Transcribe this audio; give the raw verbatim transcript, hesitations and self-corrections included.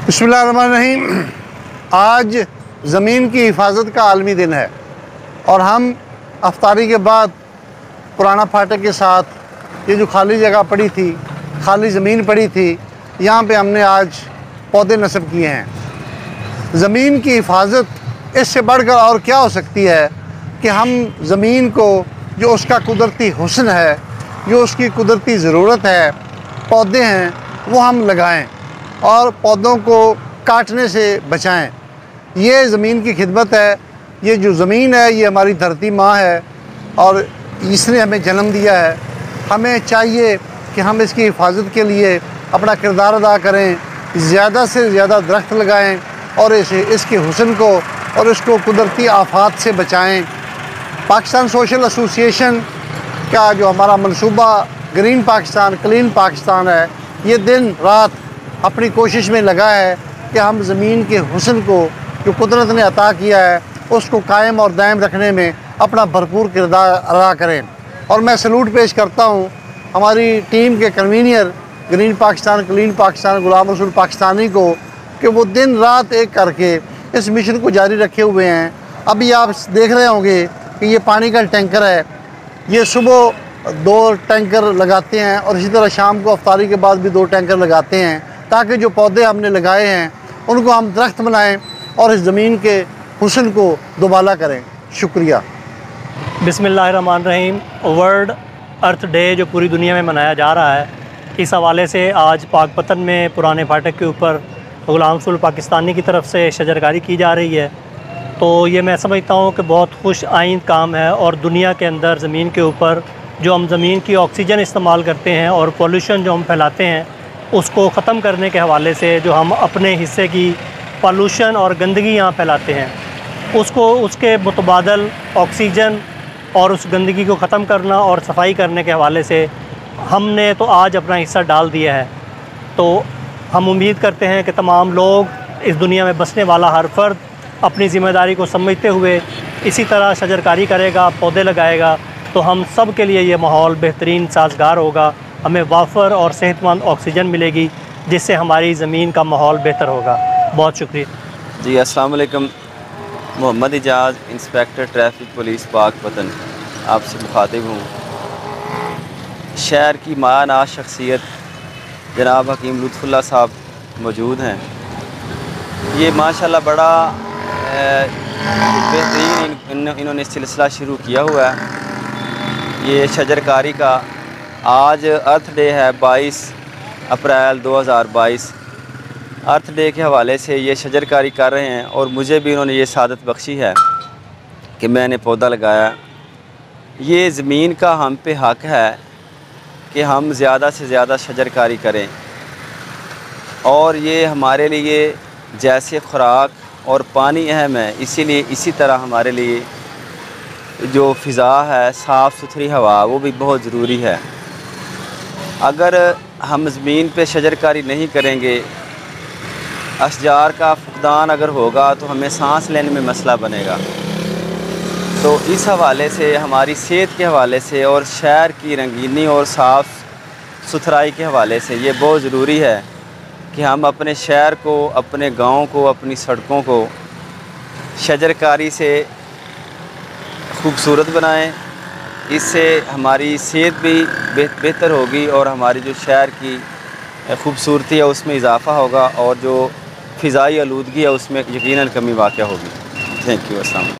बिस्मिल्लाहिर्रहमानिर्रहीम। आज ज़मीन की हिफाजत का आलमी दिन है और हम अफ्तारी के बाद पुराना फाटक के साथ ये जो खाली जगह पड़ी थी, खाली ज़मीन पड़ी थी, यहाँ पे हमने आज पौधे नस्ब किए हैं। ज़मीन की हिफाजत इससे बढ़कर और क्या हो सकती है कि हम ज़मीन को जो उसका कुदरती हुस्न है, जो उसकी कुदरती ज़रूरत है, पौधे हैं, वो हम लगाएं और पौधों को काटने से बचाएं। ये ज़मीन की खिदमत है। ये जो ज़मीन है ये हमारी धरती माँ है और इसने हमें जन्म दिया है। हमें चाहिए कि हम इसकी हिफाजत के लिए अपना किरदार अदा करें, ज़्यादा से ज़्यादा दरख्त लगाएं और इसे इसके हुस्न को और इसको कुदरती आफात से बचाएं। पाकिस्तान सोशल एसोसिएशन का जो हमारा मनसूबा ग्रीन पाकिस्तान, क्लीन पाकिस्तान है, ये दिन रात अपनी कोशिश में लगा है कि हम ज़मीन के हुस्न को जो कुदरत ने अता किया है उसको कायम और दायम रखने में अपना भरपूर किरदार अदा करें। और मैं सलूट पेश करता हूँ हमारी टीम के convener green Pakistan, clean Pakistan Ghulam Rasool Pakistani को कि वो दिन रात एक करके इस मिशन को जारी रखे हुए हैं। अभी आप देख रहे होंगे कि ये पानी का टैंकर है, ये सुबह दो टैंकर लगाते हैं और इसी तरह शाम को अफ्तारी के बाद भी दो टैंकर लगाते हैं ताकि जो पौधे हमने लगाए हैं उनको हम दरख्त बनाएं और इस ज़मीन के हुस्न को दोबाला करें। शुक्रिया। बिस्मिल्लाहिर्रहमानिर्रहीम। वर्ल्ड अर्थ डे जो पूरी दुनिया में मनाया जा रहा है, इस हवाले से आज पाकपतन में पुराने फाटक के ऊपर गुलाम रसूल पाकिस्तानी की तरफ से शजरकारी की जा रही है। तो ये मैं समझता हूँ कि बहुत खुश आइंद काम है और दुनिया के अंदर ज़मीन के ऊपर जो हम ज़मीन की ऑक्सीजन इस्तेमाल करते हैं और पॉल्यूशन जो हम फैलाते हैं उसको ख़त्म करने के हवाले से जो हम अपने हिस्से की पॉल्यूशन और गंदगी यहाँ फैलाते हैं उसको उसके मुतबादल ऑक्सीजन और उस गंदगी को ख़त्म करना और सफाई करने के हवाले से हमने तो आज अपना हिस्सा डाल दिया है। तो हम उम्मीद करते हैं कि तमाम लोग, इस दुनिया में बसने वाला हर फर्द अपनी ज़िम्मेदारी को समझते हुए इसी तरह शजरकारी करेगा, पौधे लगाएगा, तो हम सब के लिए ये माहौल बेहतरीन साजगार होगा। हमें वाफर और सेहतमंद ऑक्सीजन मिलेगी जिससे हमारी ज़मीन का माहौल बेहतर होगा। बहुत शुक्रिया जी। अस्सलाम वालेकुम। Mohammad Ijaz, inspector traffic police Pakpattan, आपसे मुखातिब हूँ। शहर की मायानाज शख्सियत जनाब हकीम लुत्फ़ुल्लाह साहब मौजूद हैं। ये माशाल्लाह बड़ा बेहतरीन इन, इन्होंने सिलसिला शुरू किया हुआ है ये शजरकारी का। आज अर्थ डे है बाईस अप्रैल दो हज़ार बाईस। अर्थ डे के हवाले से ये शजरकारी कर रहे हैं और मुझे भी इन्होंने ये सादत बख्शी है कि मैंने पौधा लगाया। ये ज़मीन का हम पे हक़ है कि हम ज़्यादा से ज़्यादा शजरकारी करें और ये हमारे लिए जैसे खुराक और पानी अहम है, इसीलिए इसी तरह हमारे लिए जो फ़िज़ा है, साफ़ सुथरी हवा, वो भी बहुत ज़रूरी है। अगर हम ज़मीन पे शजरकारी नहीं करेंगे, अशजार का फुकदान अगर होगा तो हमें सांस लेने में मसला बनेगा। तो इस हवाले से, हमारी सेहत के हवाले से और शहर की रंगीनी और साफ़ सुथराई के हवाले से ये बहुत ज़रूरी है कि हम अपने शहर को, अपने गांव को, अपनी सड़कों को शजरकारी से खूबसूरत बनाएं। इससे हमारी सेहत भी बेहतर होगी और हमारी जो शहर की खूबसूरती है उसमें इजाफ़ा होगा और जो फ़िज़ाई आलूदगी है उसमें यकीनन कमी वाक़या होगी। Thank you. अस्सलाम।